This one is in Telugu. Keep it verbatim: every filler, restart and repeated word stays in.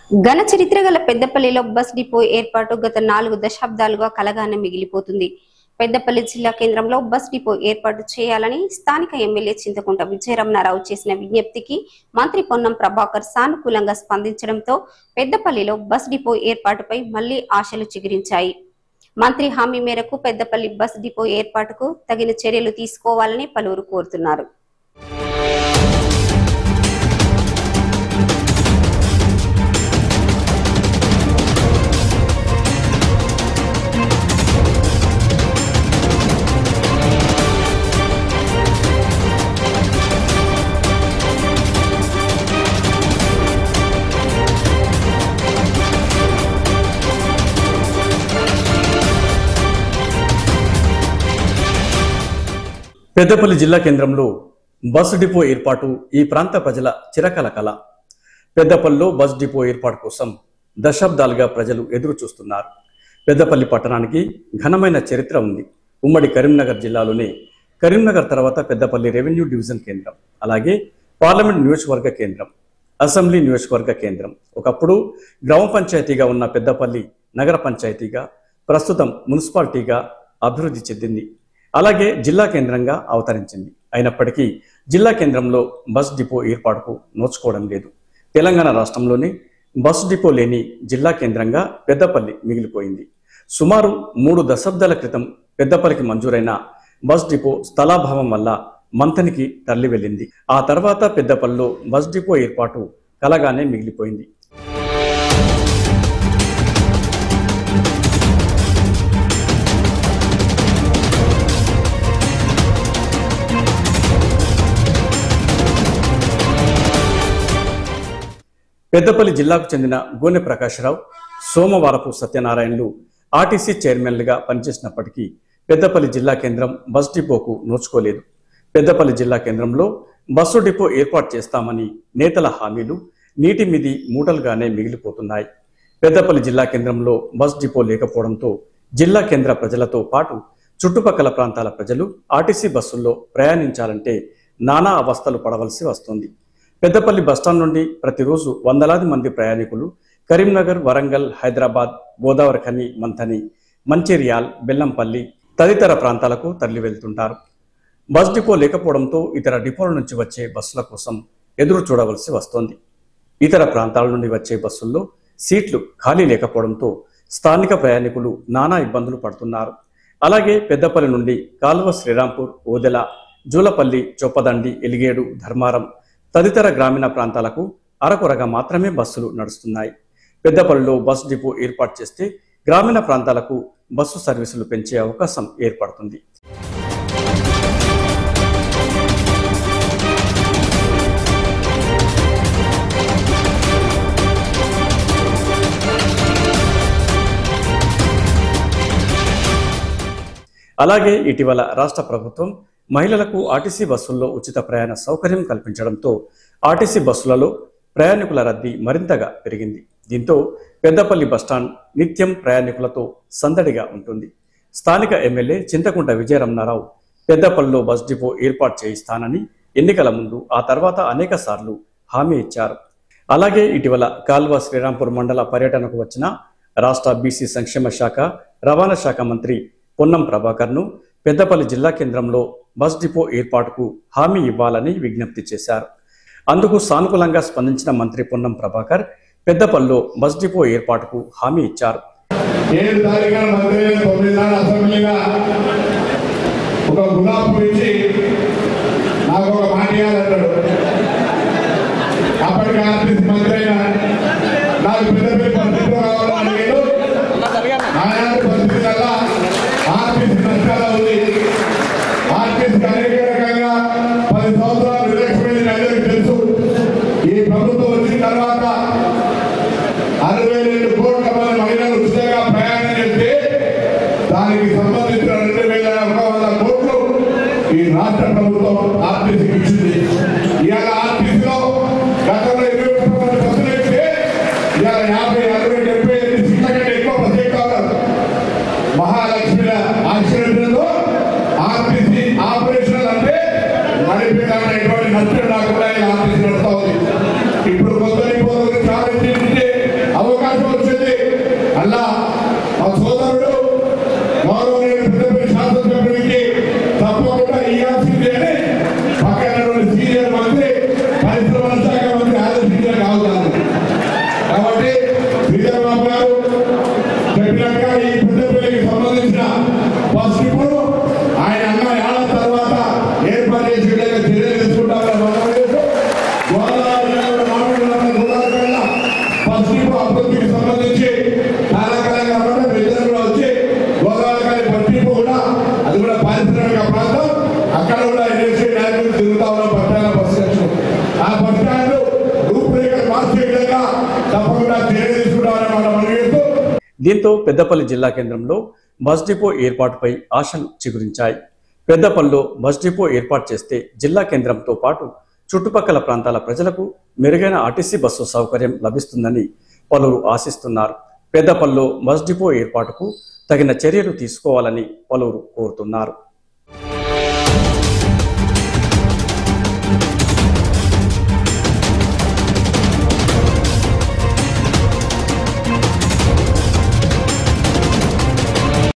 ఘన చరిత్ర గల పెద్దపల్లిలో బస్ డిపో ఏర్పాటు గత నాలుగు దశాబ్దాలుగా కలగానే మిగిలిపోతుంది. పెద్దపల్లి జిల్లా కేంద్రంలో బస్ డిపో ఏర్పాటు చేయాలని స్థానిక ఎమ్మెల్యే చింతకుంట విజయరమణారావు చేసిన విజ్ఞప్తికి మంత్రి పొన్నం ప్రభాకర్ సానుకూలంగా స్పందించడంతో పెద్దపల్లిలో బస్ డిపో ఏర్పాటుపై మళ్లీ ఆశలు చిగురించాయి. మంత్రి హామీ మేరకు పెద్దపల్లి బస్ డిపో ఏర్పాటుకు తగిన చర్యలు తీసుకోవాలని పలువురు కోరుతున్నారు. పెద్దపల్లి జిల్లా కేంద్రంలో బస్ డిపో ఏర్పాటు ఈ ప్రాంత ప్రజల చిరకాల కళ. పెద్దపల్లిలో బస్ డిపో ఏర్పాటు కోసం దశాబ్దాలుగా ప్రజలు ఎదురు చూస్తున్నారు. పెద్దపల్లి పట్టణానికి ఘనమైన చరిత్ర ఉంది. ఉమ్మడి కరీంనగర్ జిల్లాలోనే కరీంనగర్ తర్వాత పెద్దపల్లి రెవెన్యూ డివిజన్ కేంద్రం, అలాగే పార్లమెంట్ నియోజకవర్గ కేంద్రం, అసెంబ్లీ నియోజకవర్గ కేంద్రం. ఒకప్పుడు గ్రామ పంచాయతీగా ఉన్న పెద్దపల్లి నగర పంచాయతీగా, ప్రస్తుతం మున్సిపాలిటీగా అభివృద్ధి చెందింది. అలాగే జిల్లా కేంద్రంగా అవతరించింది. అయినప్పటికీ జిల్లా కేంద్రంలో బస్ డిపో ఏర్పాటుకు నోచుకోవడం లేదు. తెలంగాణ రాష్ట్రంలోని బస్ డిపో లేని జిల్లా కేంద్రంగా పెద్దపల్లి మిగిలిపోయింది. సుమారు మూడు దశాబ్దాల క్రితం పెద్దపల్లికి మంజూరైన బస్ డిపో స్థలాభావం వల్ల మంతనికి తరలి వెళ్ళింది. ఆ తర్వాత పెద్దపల్లిలో బస్ డిపో ఏర్పాటు కలగానే మిగిలిపోయింది. పెద్దపల్లి జిల్లాకు చెందిన గోనె ప్రకాశరావు, సోమవారపు సత్యనారాయణలు ఆర్టీసీ చైర్మన్లుగా పనిచేసినప్పటికీ పెద్దపల్లి జిల్లా కేంద్రం బస్ డిపోకు నోచుకోలేదు. పెద్దపల్లి జిల్లా కేంద్రంలో బస్సు డిపో ఏర్పాటు చేస్తామని నేతల హామీలు నీటి మీది మూటలుగానే మిగిలిపోతున్నాయి. పెద్దపల్లి జిల్లా కేంద్రంలో బస్ డిపో లేకపోవడంతో జిల్లా కేంద్ర ప్రజలతో పాటు చుట్టుపక్కల ప్రాంతాల ప్రజలు ఆర్టీసీ బస్సుల్లో ప్రయాణించాలంటే నానా అవస్థలు పడవలసి వస్తుంది. పెద్దపల్లి బస్టాండ్ నుండి ప్రతిరోజు వందలాది మంది ప్రయాణికులు కరీంనగర్, వరంగల్, హైదరాబాద్, గోదావరి ఖని, మంథని, మంచిర్యాల్, బెల్లంపల్లి తదితర ప్రాంతాలకు తరలి వెళ్తుంటారు. బస్ డిపో లేకపోవడంతో ఇతర డిపోల నుంచి వచ్చే బస్సుల కోసం ఎదురు చూడవలసి వస్తోంది. ఇతర ప్రాంతాల నుండి వచ్చే బస్సుల్లో సీట్లు ఖాళీ లేకపోవడంతో స్థానిక ప్రయాణికులు నానా ఇబ్బందులు పడుతున్నారు. అలాగే పెద్దపల్లి నుండి కాలువ, శ్రీరాంపూర్, ఓదెల, జూలపల్లి, చొప్పదండి, ఎలిగేడు, ధర్మారం తదితర గ్రామీణ ప్రాంతాలకు అరకొరగా మాత్రమే బస్సులు నడుస్తున్నాయి. పెద్దపల్లిలో బస్ డిపో ఏర్పాటు చేస్తే గ్రామీణ ప్రాంతాలకు బస్సు సర్వీసులు పెంచే అవకాశం ఏర్పడుతుంది. అలాగే ఇటీవల రాష్ట్ర ప్రభుత్వం మహిళలకు ఆర్టీసీ బస్సుల్లో ఉచిత ప్రయాణ సౌకర్యం కల్పించడంతో ఆర్టీసీ బస్సులలో ప్రయాణికుల రద్దీ మరింతగా పెరిగింది. దీంతో పెద్దపల్లి బస్టాండ్ నిత్యం ప్రయాణికులతో సందడిగా ఉంటుంది. స్థానిక ఎమ్మెల్యే చింతకుంట విజయరమణారావు పెద్దపల్లిలో బస్ డిపో ఏర్పాటు చేయిస్తానని ఎన్నికల ముందు, ఆ తర్వాత అనేక సార్లు హామీ ఇచ్చారు. అలాగే ఇటీవల కాల్వ, శ్రీరాంపూర్ మండల పర్యటనకు వచ్చిన రాష్ట్ర బీసీ సంక్షేమ శాఖ, రవాణా శాఖ మంత్రి పొన్నం ప్రభాకర్ను పెద్దపల్లి జిల్లా కేంద్రంలో బస్ డిపో ఏర్పాటుకు హామీ ఇవ్వాలని విజ్ఞప్తి చేశారు. అందుకు సానుకూలంగా స్పందించిన మంత్రి పొన్నం ప్రభాకర్ పెద్దపల్లిలో బస్ డిపో ఏర్పాటుకు హామీ ఇచ్చారు. అరవై రెండు కోట్ల మంది మహిళలు ఉచితంగా ప్రయాణం చేస్తే దానికి సంబంధించిన రెండు వేల ఒక వంద కోట్లు ఈ రాష్ట్ర ప్రభుత్వం ఆర్టీసీకి ఇచ్చింది. ఇవాళ ఆర్టీసీలో గతంలో ఇరవై ముప్పై మంది బస్సులు ఎక్కితే ఇవాళ యాభై, అరవై, డెబ్బై ఐదు సీట్ల కంటే ఎక్కువ బస్సు ఎక్కుతారు. మహాలక్ష్మి ఆశీర్వచనంతో ఆర్టీసీ ఆపరేషనల్ అంటే నడిపేదాన్ని ఎటువంటి నష్టం రాకుండా ఆర్టీసీ నడుస్తూ ఉంది. ఇప్పుడు కొత్త చాలా బస్ డిపో అభివృద్ధికి సంబంధించి చాలా కాలంగా పెద్దలు కూడా వచ్చి గోదావరి బస్ డిపో కూడా అది కూడా పారిశ్రామిక ప్రాంతం, అక్కడ కూడా ఇండస్ట్రీ నాయకులు తిరుగుతా ఉన్న పట్టణ బస్ స్టేషన్, ఆ బస్ స్టాండ్ రూపురేఖలు మార్చే విధంగా తప్పకుండా చర్య తీసుకుంటామని మనం అడిగేస్తూ దీంతో పెద్దపల్లి జిల్లా కేంద్రంలో బస్ డిపో ఏర్పాటుపై ఆశలు చిగురించాయి. పెద్దపల్లిలో బస్ డిపో ఏర్పాటు చేస్తే జిల్లా కేంద్రంతో పాటు చుట్టుపక్కల ప్రాంతాల ప్రజలకు మెరుగైన ఆర్టీసీ బస్సు సౌకర్యం లభిస్తుందని పలువురు ఆశిస్తున్నారు. పెద్దపల్లిలో బస్ డిపో ఏర్పాటుకు తగిన చర్యలు తీసుకోవాలని పలువురు కోరుతున్నారు.